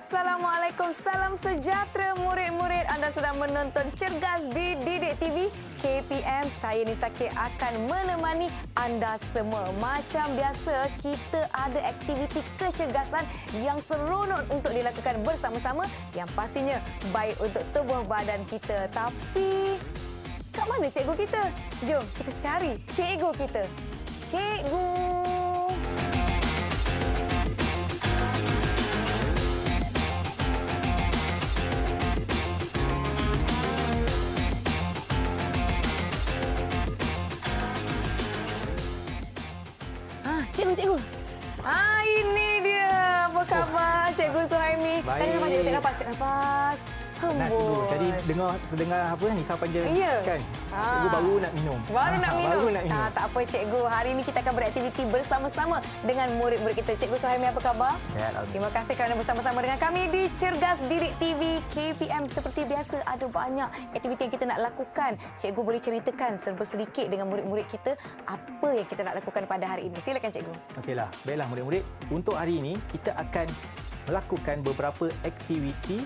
Assalamualaikum, salam sejahtera murid-murid. Anda sedang menonton Cergas di Didik TV KPM. Saya Nisa K akan menemani anda semua. Macam biasa, kita ada aktiviti kecergasan yang seronok untuk dilakukan bersama-sama yang pastinya baik untuk tubuh badan kita. Tapi, kat mana cikgu kita? Jom kita cari cikgu kita. Cikgu! Cikgu. Ini dia. Apa khabar Cikgu Suhaimi? Tadi nampak cikgu tak nafas. Tak nafas. Hembus. Tadi dengar apa Nisa panggil kan? Cikgu baru nak minum. Baru nak minum. Tak apa cikgu. Hari ini kita akan beraktiviti bersama-sama dengan murid-murid kita. Cikgu Suhaimi, apa khabar? Terima kasih kerana bersama-sama dengan kami di Cergas Didik TV KPM. Seperti biasa, ada banyak aktiviti yang kita nak lakukan. Cikgu boleh ceritakan serba sedikit dengan murid-murid kita apa yang kita nak lakukan pada hari ini. Silakan cikgu. Okeylah. Baiklah murid-murid. Untuk hari ini kita akan melakukan beberapa aktiviti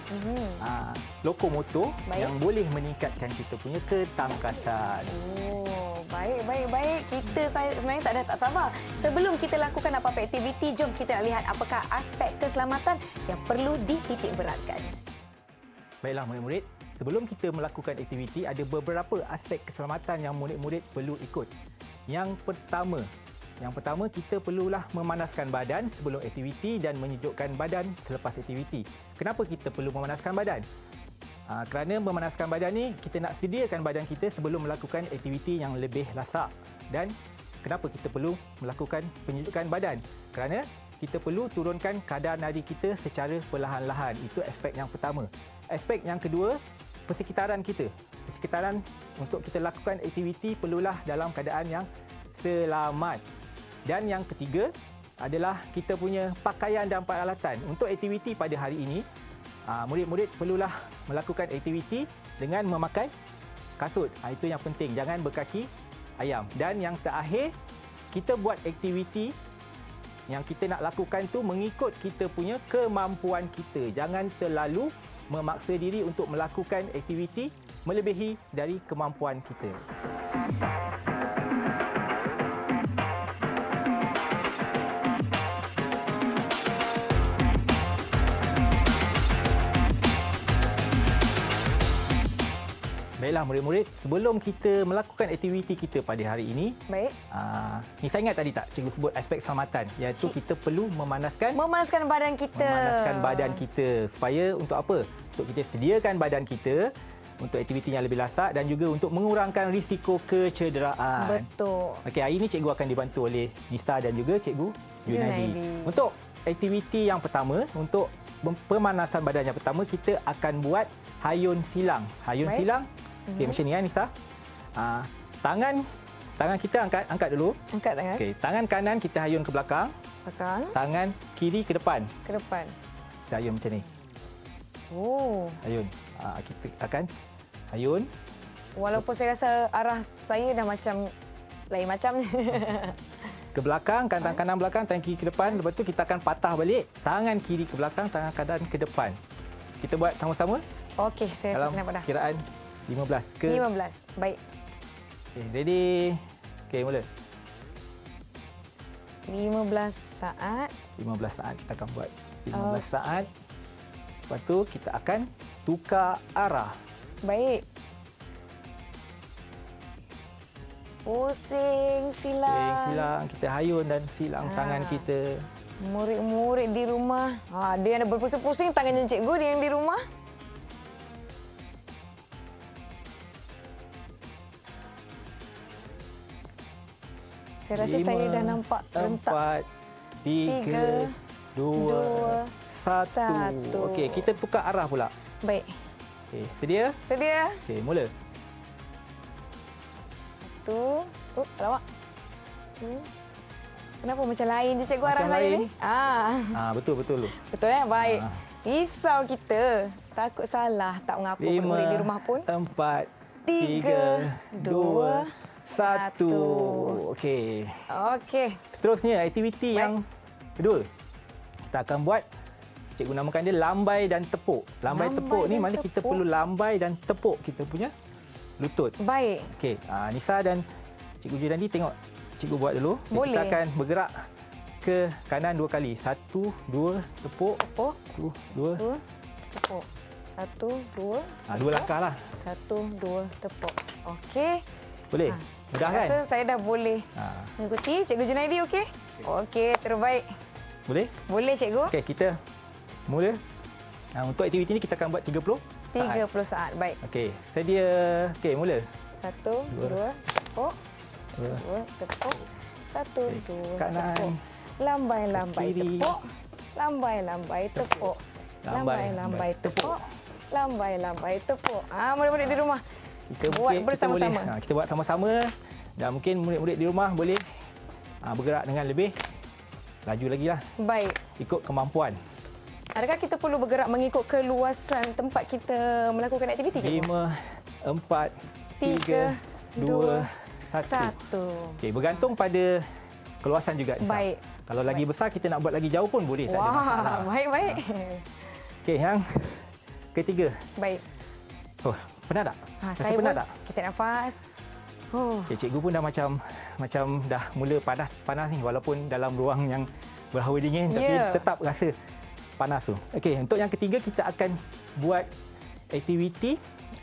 lokomotor yang boleh meningkatkan kita punya ketangkasan. Oh, baik. Kita sebenarnya tak sabar. Sebelum kita lakukan apa-apa aktiviti, jom kita lihat apakah aspek keselamatan yang perlu dititik beratkan. Baiklah murid-murid, sebelum kita melakukan aktiviti, ada beberapa aspek keselamatan yang murid-murid perlu ikut. Yang pertama, kita perlulah memanaskan badan sebelum aktiviti dan menyejukkan badan selepas aktiviti. Kenapa kita perlu memanaskan badan? Kerana memanaskan badan ni, kita nak sediakan badan kita sebelum melakukan aktiviti yang lebih lasak. Dan kenapa kita perlu melakukan penyejukan badan? Kerana kita perlu turunkan kadar nadi kita secara perlahan-lahan. Itu aspek yang pertama. Aspek yang kedua, persekitaran kita. Persekitaran untuk kita lakukan aktiviti perlulah dalam keadaan yang selamat. Dan yang ketiga adalah kita punya pakaian dan peralatan. Untuk aktiviti pada hari ini, murid-murid perlulah melakukan aktiviti dengan memakai kasut. Itu yang penting, jangan berkaki ayam. Dan yang terakhir, kita buat aktiviti yang kita nak lakukan tu mengikut kita punya kemampuan kita. Jangan terlalu memaksa diri untuk melakukan aktiviti melebihi dari kemampuan kita. Baiklah murid-murid, sebelum kita melakukan aktiviti kita pada hari ini, ni saya ingat tadi tak cikgu sebut aspek keselamatan, iaitu kita perlu memanaskan badan kita. Memanaskan badan kita supaya untuk apa? Untuk kita sediakan badan kita untuk aktiviti yang lebih lasak dan juga untuk mengurangkan risiko kecederaan. Betul. Okey, hari ini cikgu akan dibantu oleh Nisa dan juga cikgu Junaidi. Untuk aktiviti yang pertama, untuk pemanasan badan yang pertama, kita akan buat hayun silang. Hayun silang. Okey, macam ni Nisa. Tangan kita angkat dulu. Angkat tangan. Okey, tangan kanan kita hayun ke belakang. Tangan kiri ke depan. Kita hayun macam ni. Oh. Hayun. Kita akan hayun. Walaupun saya rasa arah saya dah macam lain macam ni. Ke belakang, tangan kanan belakang, tangan kiri ke depan. Lepas tu kita akan patah balik. Tangan kiri ke belakang, tangan kanan ke depan. Kita buat sama-sama. Okey, saya rasa senang pada. Kiraan 15 ke? 15. Baik. Okey, ready? Okey, mula. 15 saat. 15 saat kita akan buat. 15 saat. Lepas tu kita akan tukar arah. Baik. Pusing, silang. Kita hayun dan silang tangan kita. Murid-murid di rumah. Dia yang berpusing-pusing tangannya cikgu, dia yang di rumah. Saya rasa 5, saya dah nampak rentak. 4, 3, 2, 1. Okey, kita tukar arah pula. Baik. Okey, sedia? Sedia. Okey, mula. 1. Lawak. Kenapa macam lain je cikgu arah saya ni? Betul. Betul Baik. Risau kita. Takut salah. Tak mengapa murid di rumah pun. 4, 3, 2, 1. Okey. Okey. Seterusnya, aktiviti yang kedua. Kita akan buat cikgu namakan dia lambai dan tepuk. Lambai tepuk ni mana kita perlu lambai dan tepuk kita punya lutut. Baik. Okey, Nisa dan Cikgu Jurandi tengok cikgu buat dulu. Boleh. Kita akan bergerak ke kanan 2 kali. 1, 2, tepuk. Tepuk. 2, 2, tepuk. 1, 2. 2 langkah lah. 1, 2, tepuk. Okey. Boleh? Mudah kan? Rasa saya dah boleh mengikuti. Cikgu Junaidi okey? Okey, terbaik. Boleh? Boleh, cikgu. Okey, kita mula. Untuk aktiviti ni kita akan buat 30 saat. Baik. Okey, sedia. Okey, mula. 1, 2, tepuk. 2, tepuk. 1, 2, kanan. tepuk. Lambai-lambai Kiri. tepuk. Lambai-lambai tepuk. Lambai-lambai tepuk. Lambai-lambai tepuk. Murid-murid di rumah. Kita buat mungkin, bersama-sama. Kita buat sama-sama dan mungkin murid-murid di rumah boleh bergerak dengan lebih laju lagi lah. Baik. Ikut kemampuan. Adakah kita perlu bergerak mengikut keluasan tempat kita melakukan aktiviti, cikgu? 5, 4, 3, 2, 1. Okey, bergantung pada keluasan juga. Nisa. Baik. Kalau lagi besar kita nak buat lagi jauh pun boleh, tak ada masalah. Baik. Okey, yang ketiga. Baik. Oh, penat tak? Rasa Saya penat pun tak? kita nafas. Okay, cikgu pun dah macam dah mula panas ni walaupun dalam ruang yang berhawa dingin tapi tetap rasa panas tu. Okey, untuk yang ketiga kita akan buat aktiviti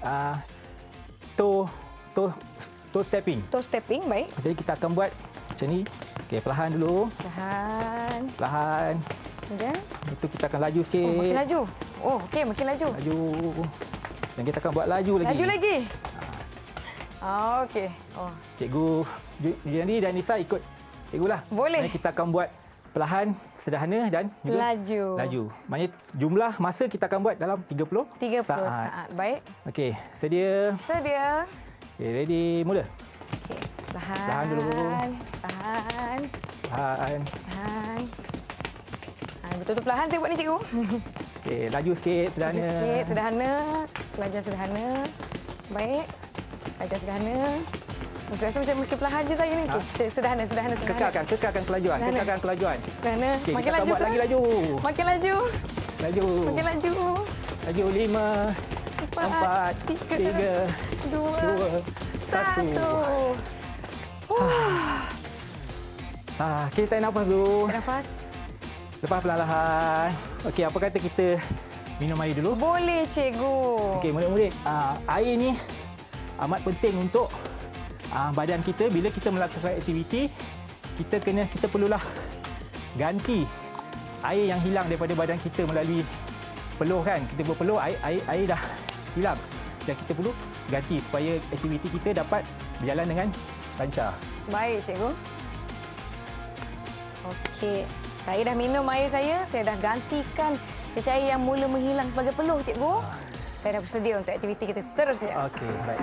toe stepping. Toe stepping, baik. Jadi kita akan buat macam ni. Okey, perlahan dulu. Perlahan. Kemudian itu kita akan laju sikit. makin laju. Okey, makin laju. Laju. Dan kita akan buat laju lagi. Laju lagi. Okey. Cikgu Juliani dan Nisa ikut cikgu lah. Boleh. Kita akan buat perlahan, sederhana dan juga laju. Maksudnya jumlah masa kita akan buat dalam 30 saat. Baik. Okey, sedia. Okey, ready, mula. Okey, perlahan. Perlahan dulu. Perlahan. Betul-betul perlahan saya buat ni, cikgu. Okey, laju sikit, sederhana. Laju sikit, sederhana. Pelajar sederhana. Baik. Pelajar sederhana. Saya rasa macam makin perlahan je saya ni. Okey, kita sederhana. Kekalkan kelajuan. Sederhana. Okey, makin kita laju. Buat lagi laju. Makin laju. Makin laju. Laju 5, 4, 3, 2, 1. Kita tarik nafas dulu. Nafas. Lepas perlahan-lahan. Okey, apa kata kita minum air dulu? Boleh, cikgu. Okey, murid-murid, air ni amat penting untuk badan kita. Bila kita melakukan aktiviti, kita perlulah ganti air yang hilang daripada badan kita melalui peluh kan. Kita berpeluh, air dah hilang. Dan kita perlu ganti supaya aktiviti kita dapat berjalan dengan lancar. Baik, cikgu. Okey. Saya dah minum air saya dah gantikan cecair yang mula menghilang sebagai peluh, cikgu. Saya dah bersedia untuk aktiviti kita seterusnya. Okey, baik.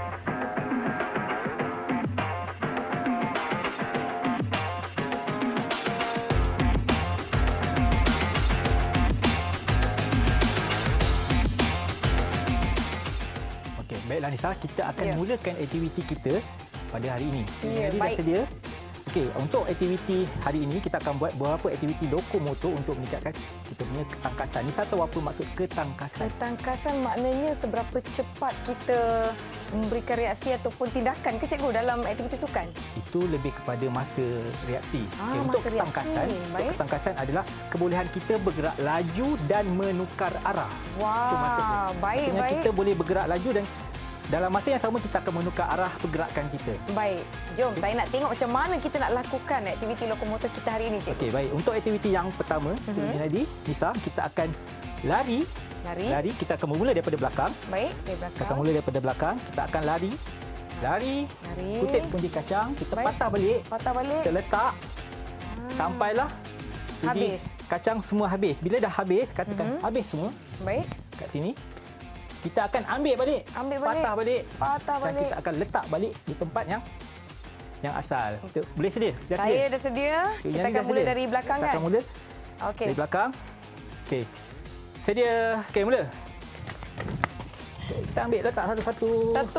Okey, baiklah Nisa, kita akan mulakan aktiviti kita pada hari ini. Jadi dah sedia? Okey, untuk aktiviti hari ini kita akan buat beberapa aktiviti lokomotor untuk meningkatkan kita punya ketangkasan. Nisa tahu apa maksud ketangkasan? Ketangkasan maknanya seberapa cepat kita memberikan reaksi ataupun tindakan ke, cikgu, dalam aktiviti sukan? Itu lebih kepada masa reaksi. Okay, untuk masa ketangkasan, ketangkasan adalah kebolehan kita bergerak laju dan menukar arah. Wah, itu maksudnya. Maksudnya kita boleh bergerak laju dan dalam masa yang sama kita akan menukar arah pergerakan kita. Baik. Jom, saya nak tengok macam mana kita nak lakukan aktiviti lokomotor kita hari ini, cikgu. Okey, baik. Untuk aktiviti yang pertama, Junaidi, Nisa, kita akan lari. Kita akan bermula daripada belakang. Baik, dari belakang. Kita akan mula daripada belakang. Kita akan lari. Kutip punji kacang. Kita patah balik. Kita letak. Sampailah habis. Kacang semua habis. Bila dah habis, katakan habis semua. Baik. Kat sini. Kita akan ambil balik. Patah balik. Dan kita akan letak balik di tempat yang asal. Kita boleh sedia? Saya dah sedia. Kita akan mula dari belakang, kan? Kita akan mula dari belakang. Okey. Sedia. Okey, mula. Okay, kita ambil letak satu-satu.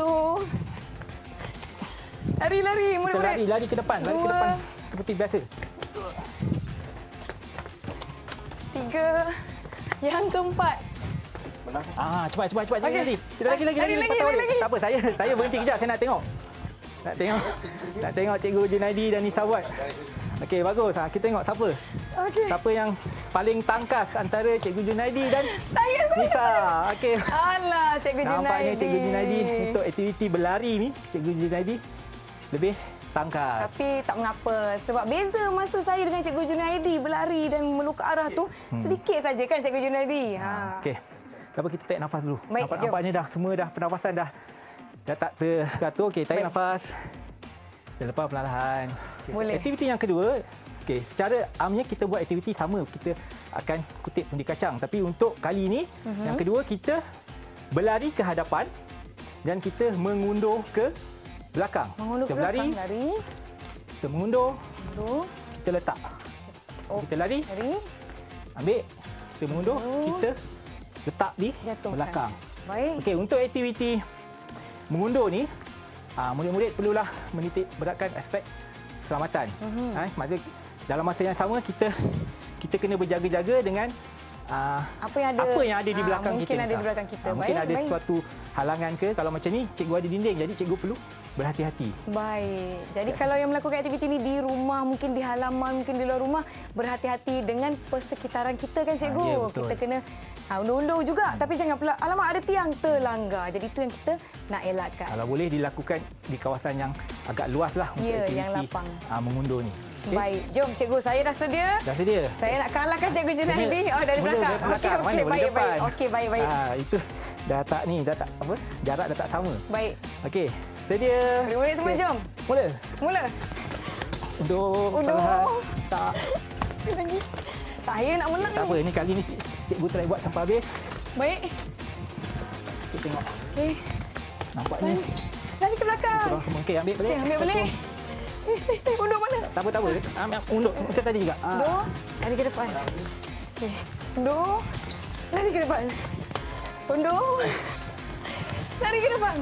Lari, murid-murid. Kita lari ke depan. Lari ke depan seperti biasa. 3. Yang keempat. Cepat. Okey. Lagi. Lagi. Tak apa, saya berhenti kejap. Saya nak tengok. Nak tengok Cikgu Junaidi dan Nisa buat. Okey, bagus. Kita tengok siapa. Okey. Siapa yang paling tangkas antara Cikgu Junaidi dan Saya. Nisa. Okey. Alah, Cikgu Junaidi. Nampaknya Cikgu Junaidi untuk aktiviti berlari ni, Cikgu Junaidi lebih tangkas. Tapi tak mengapa. Sebab beza masa saya dengan Cikgu Junaidi berlari dan melukar arah tu sedikit saja kan Cikgu Junaidi. Okey. Tak apa, kita tarik nafas dulu. Baik, Nampaknya dah semua dah pernafasan dah tak teratur. Okey, tarik nafas. Dan lepas perlahan-lahan. Okay. Boleh. Aktiviti yang kedua, okey, secara amnya kita buat aktiviti sama. Kita akan kutip pundi kacang. Tapi untuk kali ini, yang kedua kita berlari ke hadapan dan kita mengundur ke belakang. Mengundur kita ke belakang, berlari. Kita mengundur. Kita letak. Kita lari. Ambil. Kita mengundur. Kita letak di Jatuhkan. belakang. Baik. Okey, untuk aktiviti mengundur ni, murid-murid perlulah menitik beratkan aspek keselamatan. Maksudnya dalam masa yang sama kita kena berjaga-jaga dengan apa yang ada di belakang kita. Mungkin ada di belakang kita. Mungkin ada suatu halangan ke. Kalau macam ni, cikgu ada dinding. Jadi cikgu perlu berhati-hati. Baik. Jadi kalau yang melakukan aktiviti ini di rumah, mungkin di halaman, mungkin di luar rumah, berhati-hati dengan persekitaran kita kan cikgu. Ya, betul. Kita kena undur-undur juga. Tapi jangan pula, alamak ada tiang terlanggar. Jadi itu yang kita nak elakkan. Kalau boleh dilakukan di kawasan yang agak luas lah untuk aktiviti yang lapang. mengundur ni. Okay? Baik. Jom cikgu, saya dah sedia. Dah sedia? Saya nak kalahkan Cikgu Junaidi. Dari Mula belakang. dari belakang. Mana boleh baik, depan? baik. Okey, baik. Itu dah tak apa? Jarak dah tak sama. Baik. Okey, sedia. Murid semua jom. Mula. Undur. Tak. Lagi. Saya nak menang Tak ni. apa, ni kali ni cikgu try buat sampai habis. Baik. Kita tengok. Okey. Nampaknya Lari ke belakang. korang semua. Okey, ambil balik. Okey, ambil balik. Undur mana? Tak apa. Ambil undur macam tadi juga. Undur. Lari ke depan. Okey. Undur. Lari ke depan. Undur. Lari ke depan.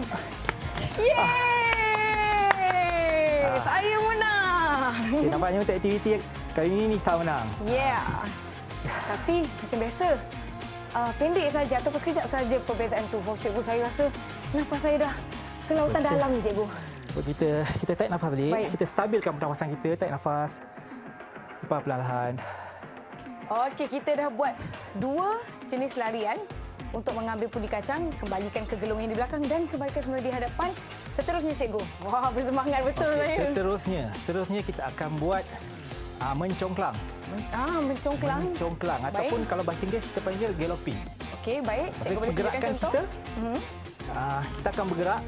Yeay! Saya menang. Okay, nampaknya untuk aktiviti kali ini Nisa menang. Yeah. Tapi macam biasa, pendek saja ataupun sekejap saja perbezaan tu. Cikgu, saya rasa nafas saya dah ke lautan dalam ni, cikgu. So, kita tarik nafas balik. Baik. Kita stabilkan pernafasan kita. Tarik nafas. Lepas perlahan. Okey, kita dah buat 2 jenis larian untuk mengambil pundi kacang, kembalikan ke gelung yang di belakang dan kembalikan semula di hadapan. Seterusnya, cikgu. Wah, bersemangat betul saya. Seterusnya kita akan buat mencongklang. Mencongklang. Mencongklang ataupun kalau bahasa Inggeris kita panggil galloping. Okey, baik. Cikgu boleh tunjukkan contoh? Kita akan bergerak.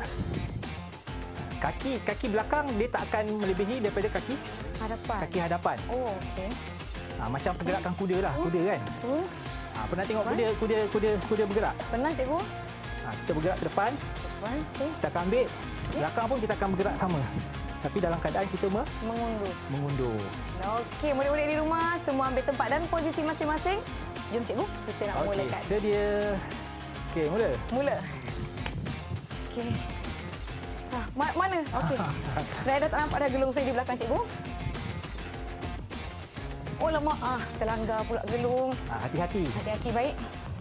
Kaki belakang dia tak akan melebihi daripada kaki hadapan. Oh, okey. Macam pergerakan kuda lah, kuda kan. Pernah tengok kuda bergerak? Pernah, cikgu. Kita bergerak ke depan. Kita akan ambil belakang pun kita akan bergerak sama. Tapi dalam keadaan kita mengundur. Okey, murid-murid di rumah semua ambil tempat dan posisi masing-masing. Jom cikgu, kita nak mulakan. Sedia. Okey, Mula. Okey. Mana? Okey. Saya dah tak nampak dah gelung saya di belakang cikgu. Oh lama, terlanggar pula gelung. Hati-hati. Hati-hati, baik.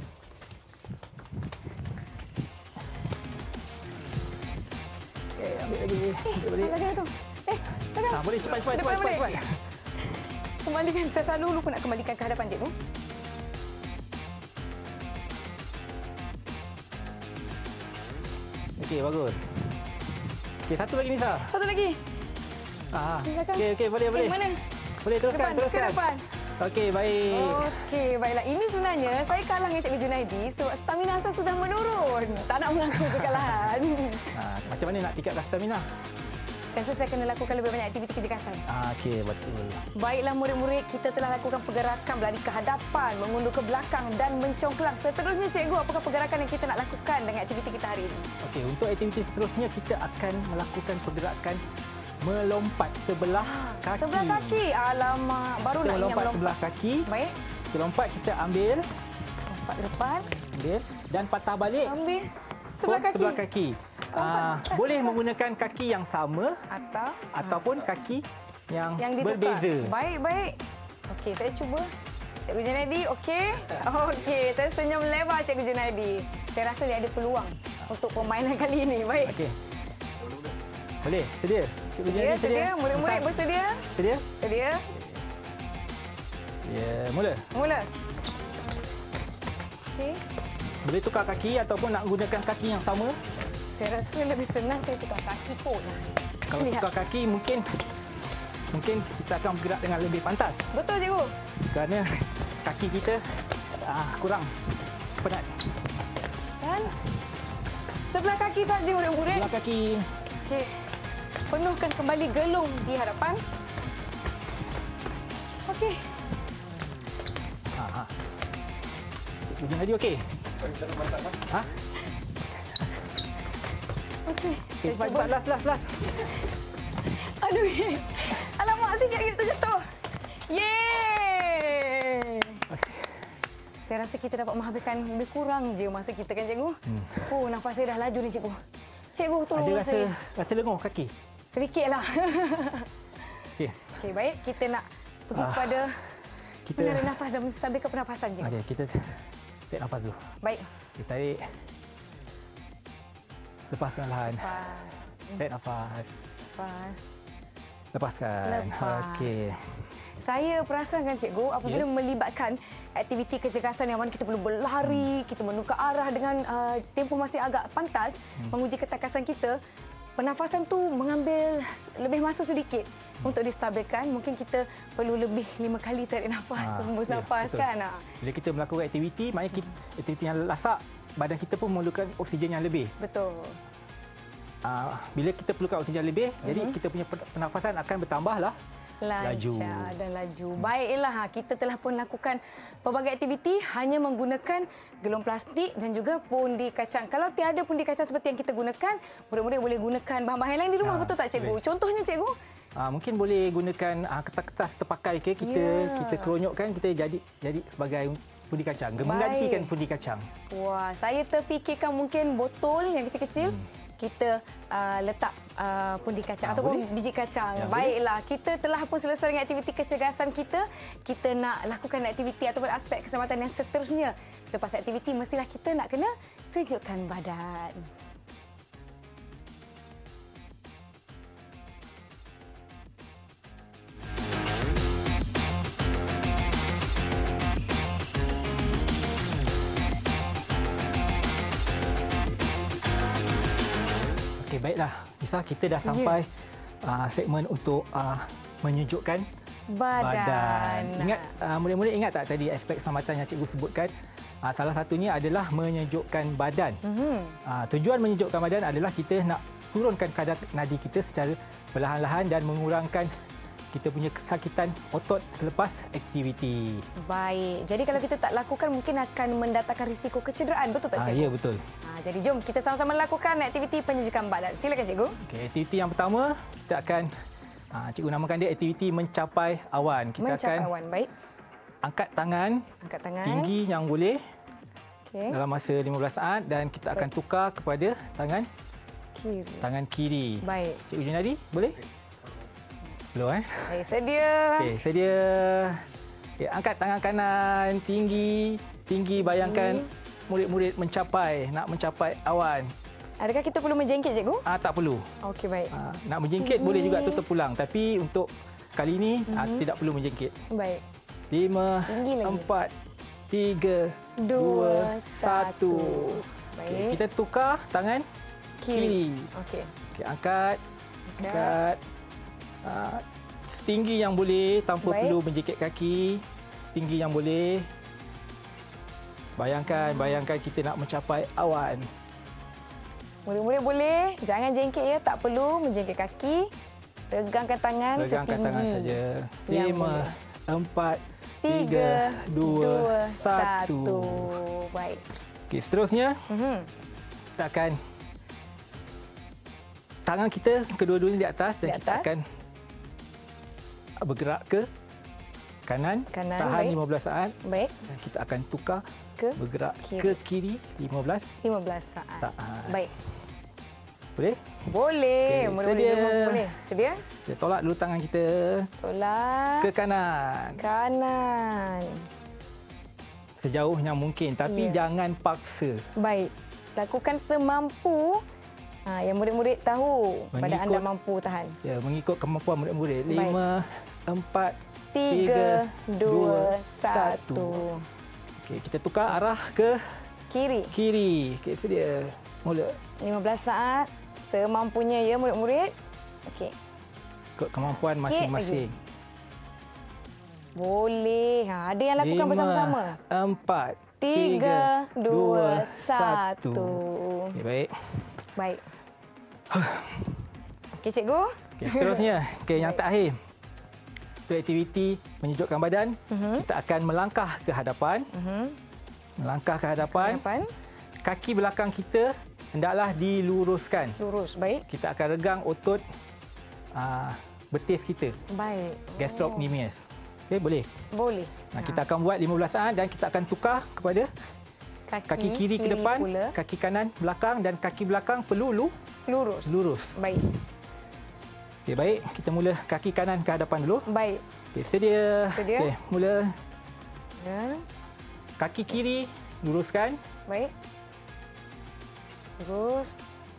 Okey, ambil lagi. Lagi tu. Tangan. Boleh cepat. Kembalikan. Saya selalu lupa nak kembalikan ke hadapan cikgu. Okey, bagus. Okey, satu lagi Nisa. Satu lagi. Okey, boleh. Mana? Boleh teruskan. Ke depan. Okey, baik. Okey, baiklah. Ini sebenarnya saya kalah dengan Cikgu Junaidi sebab stamina saya sudah menurun. Tak nak mengaku kekalahan. Macam mana nak tingkatkan stamina? Saya rasa saya kena lakukan lebih banyak aktiviti kerja kasar. Okey, betul. Baiklah murid-murid, kita telah lakukan pergerakan berlari ke hadapan, mengundur ke belakang dan mencongklang. Seterusnya cikgu, apakah pergerakan yang kita nak lakukan dengan aktiviti kita hari ini? Okey, untuk aktiviti seterusnya kita akan melakukan pergerakan melompat sebelah kaki. Sebelah kaki? Alamak, baru kita nak melompat sebelah kaki. Baik. Kita lompat, kita ambil. Lompat ke depan. Ambil dan patah balik. Ambil. Sebelah kaki. Boleh menggunakan kaki yang sama ataupun kaki yang berbeza. Baik. Okey, saya cuba Cikgu Junaidi, okey? Okey, tersenyum lebar Cikgu Junaidi. Saya rasa dia ada peluang untuk permainan kali ini. Baik. Okey. Boleh? Sedia? Cikgu Sedia, Junaidi sedia. Murid-murid bersedia? Sedia? Sedia. Ya, mula. Mula. Okey. Boleh tukar kaki ataupun nak gunakan kaki yang sama. Saya rasa lebih senang saya tukar kaki kot. Kalau Lihat. tukar kaki mungkin kita akan bergerak dengan lebih pantas. Betul, Cikgu. Kerana kaki kita kurang penat. Dan sebelah kaki saja murid-murid. Sebelah kaki. Okey. Penuhkan kembali gelung di hadapan. Okey. Cikgu Junaidi okey? Ha? Okey. Okey, cepat, last. Aduh. Alamak, sikit lagi terjatuh. Yeay. Saya rasa kita dapat menghabiskan lebih kurang je masa kita kan, Cikgu? Oh, nafas saya dah laju ni, Cikgu. Cikgu, tolong Ada saya. rasa lenguh kaki? Sedikitlah. Okey. Okey, baik. Kita nak pergi kepada menarik nafas dan menstabilkan pernafasan, Cikgu. Okey, kita tarik nafas dulu. Baik. Kita tarik. Lepaskan perlahan. Lepas. Tarik nafas. Lepas. Lepaskan. Lepas. Okey. Saya perasankan, Cikgu, apabila melibatkan aktiviti kecergasan yang mana kita perlu berlari, kita menukar arah dengan tempoh masih agak pantas, menguji ketakasan kita, pernafasan tu mengambil lebih masa sedikit untuk distabilkan. Mungkin kita perlu lebih 5 kali tarik nafas, hembus nafas betul. kan. Bila kita melakukan aktiviti, maknanya aktiviti yang lasak, badan kita pun memerlukan oksigen yang lebih. Betul. Bila kita perlukan oksigen lebih, jadi kita punya pernafasan akan bertambahlah. Lancar dan laju. Baiklah, kita telah pun lakukan pelbagai aktiviti hanya menggunakan gelung plastik dan juga pundi kacang. Kalau tiada pundi kacang seperti yang kita gunakan, murid-murid boleh gunakan bahan-bahan lain di rumah, betul tak, Cikgu? Boleh. Contohnya, Cikgu? Mungkin boleh gunakan kertas-kertas terpakai ke kita keronyokkan, kita jadi sebagai pundi kacang, menggantikan pundi kacang. Wah, saya terfikirkan mungkin botol yang kecil-kecil kita letak pundi kacang ataupun boleh. biji kacang. Ya, baiklah, kita telah pun selesai dengan aktiviti kecergasan kita. Kita nak lakukan aktiviti ataupun aspek keselamatan yang seterusnya. Selepas aktiviti mestilah kita nak kena sejukkan badan. Okey, baiklah. Nisa, kita dah sampai segmen untuk menyejukkan badan. Ingat, murid-murid ingat tak tadi aspek keselamatan yang cikgu sebutkan? Salah satunya adalah menyejukkan badan. Tujuan menyejukkan badan adalah kita nak turunkan kadar nadi kita secara perlahan-lahan dan mengurangkan kita punya kesakitan otot selepas aktiviti. Baik. Jadi kalau kita tak lakukan mungkin akan mendatangkan risiko kecederaan. Betul tak, Cikgu? Ya, betul. Jadi jom kita sama-sama lakukan aktiviti penyejukan badan. Silakan, Cikgu. Okey, aktiviti yang pertama kita akan cikgu namakan dia aktiviti mencapai awan. Kita mencapai akan awan. Baik. angkat tangan tinggi yang boleh dalam masa 15 saat dan kita akan tukar kepada tangan kiri. Baik. Cikgu Junaidi, boleh? Belum Saya sedia. Okey, sedia. Okey, angkat tangan kanan tinggi, bayangkan murid-murid nak mencapai awan. Adakah kita perlu menjengkit, Cikgu? Tak perlu. Okey, baik. Nak menjengkit boleh juga tutup pulang, tapi untuk kali ini tidak perlu menjengkit. Baik. 5, 4, 3, 2, 1. Baik. Okay, kita tukar tangan kiri. Okey. Okay, angkat. Setinggi yang boleh tanpa perlu menjengkit kaki. Setinggi yang boleh. Bayangkan kita nak mencapai awan. Murid-murid boleh jangan jengkit ya, tak perlu menjengkit kaki. Regangkan tangan setinggi. Regangkan tangan saja. 5, 4, 3, 2, 1. Baik. Okey, seterusnya kita akan tangan kita kedua-duanya di atas dan kita akan bergerak ke kanan tahan baik. 15 saat. Baik. Dan kita akan tukar bergerak kiri. ke kiri 15 saat. Baik. Boleh? Boleh. Okay, sedia. Boleh. Sedia? Kita tolak dulu tangan kita. Tolak. Ke kanan. Kanan. sejauh yang mungkin. Tapi jangan paksa. Baik. Lakukan semampu yang murid-murid tahu pada anda mampu tahan. Ya, mengikut kemampuan murid-murid. 5, 4, 3, 2, 1. Okey, kita tukar arah ke kiri. Okey, sedia. Mula. 15 saat semampunya ya murid-murid. Okey. Ikut kemampuan masing-masing. Boleh. Ada yang lakukan bersama-sama. 4, 3, 2, 1. Okey, baik. Baik. Okey, cikgu. Okey, seterusnya. Okey, yang terakhir. Untuk aktiviti menyejukkan badan, kita akan melangkah ke hadapan. Melangkah ke hadapan. Kaki belakang kita hendaklah diluruskan. Lurus, baik. Kita akan regang otot betis kita. Baik. Gastrocnemius. Okey, boleh? Boleh. Kita akan buat 15 saat dan kita akan tukar kepada kaki kiri ke depan, pula. kaki kanan belakang dan kaki belakang perlu lurus. Baik. Okey, baik. Kita mula kaki kanan ke hadapan dulu. Baik. Okey, sedia. Okey, mula. Ya. Kaki kiri luruskan. Baik. Terus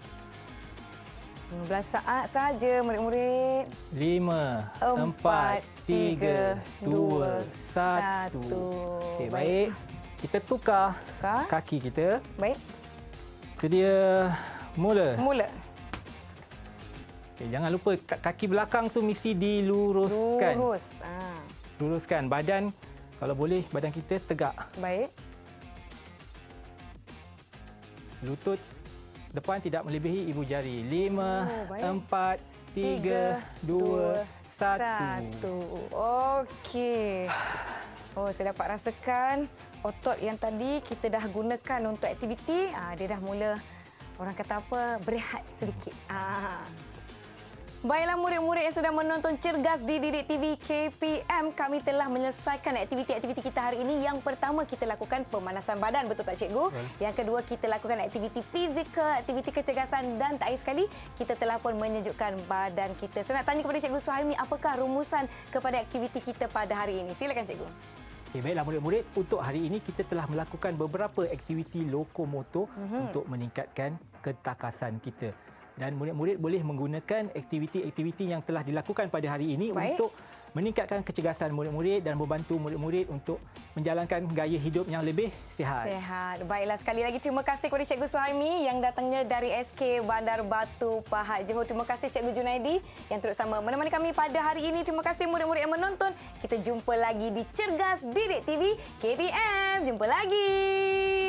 15 saat saja murid-murid. 5, 4, 3, 2, 1. Okey, baik. Kita tukar kaki kita. Baik. Sedia. Mula. Okey, jangan lupa kaki belakang tu mesti diluruskan. Luruskan. Badan, kalau boleh, badan kita tegak. Baik. Lutut depan tidak melebihi ibu jari. 5, 4, 3, 2, 1. Okey. Saya dapat rasakan otot yang tadi kita dah gunakan untuk aktiviti. Dia dah mula, orang kata apa, berehat sedikit. Baiklah murid-murid yang sedang menonton Cergas di Didik TV KPM, kami telah menyelesaikan aktiviti-aktiviti kita hari ini. Yang pertama kita lakukan pemanasan badan, betul tak cikgu? Yang kedua kita lakukan aktiviti fizikal, aktiviti kecergasan dan tak akhir sekali kita telah pun menyejukkan badan kita. Saya nak tanya kepada Cikgu Suhaimi, apakah rumusan kepada aktiviti kita pada hari ini? Silakan cikgu. Okay, baiklah murid-murid, untuk hari ini kita telah melakukan beberapa aktiviti lokomotor untuk meningkatkan ketakasan kita. Dan murid-murid boleh menggunakan aktiviti-aktiviti yang telah dilakukan pada hari ini untuk meningkatkan kecergasan murid-murid dan membantu murid-murid untuk menjalankan gaya hidup yang lebih sihat. Baiklah, sekali lagi terima kasih kepada Cikgu Suhaimi yang datangnya dari SK Bandar Batu Pahat Johor. Terima kasih Cikgu Junaidi yang terus sama menemani kami pada hari ini. Terima kasih murid-murid yang menonton. Kita jumpa lagi di Cergas Didik TV KPM. Jumpa lagi.